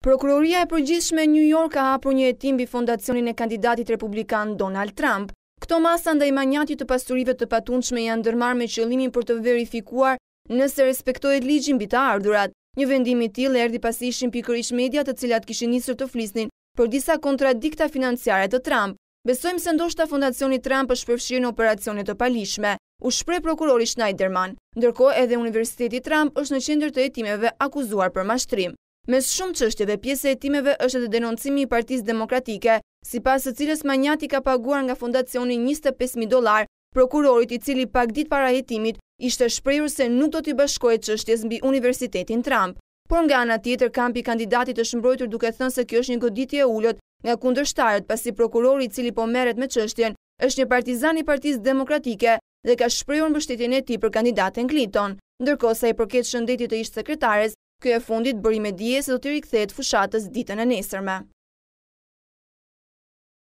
Prokuroria e përgjithshme e New York ka hapur një hetim mbi fondacionin e kandidatit republikan Donald Trump. Këto masa ndaj manjatit të pasurive të patundshme janë ndërmarrë me qëllimin për të verifikuar nëse respektohet ligji mbi të ardhurat. Një vendim i tillë erdhi pasi ishin pikërisht media të cilat kishin nisur të flisnin për disa kontradikta financiare të Trump. Besojmë se ndoshta fondacioni Trump është përfshirë në operacione të palishme, u shpreh prokurori Schneiderman. Ndërkohë edhe Universiteti Trump është në qendër të hetimeve akuzuar për mashtrim. Mes shumë çështjeve, pjesë e hetimeve është edhe denoncimi i Partisë Demokratike, sipas së cilës manjati ka paguar nga fondacioni $25,000 prokurorit i cili pak ditë para hetimit ishte shprehur se nuk do t'i bashkohet çështjes mbi Universitetin Trump. Por nga ana tjetër, kampi i kandidatit është mbrojtur duke thënë se kjo është një goditje e ulët nga kundërshtarët, pasi prokurori i cili po merret me çështjen është një partizan i Partisë Demokratike dhe ka shprehur mbështetjen e tij për kandidaten Clinton. Ndërkohë sa i përket shëndetit të ish sekretares, ky e fundit bëri me dije se do t'i rikthehet fushatës ditën e nesërme.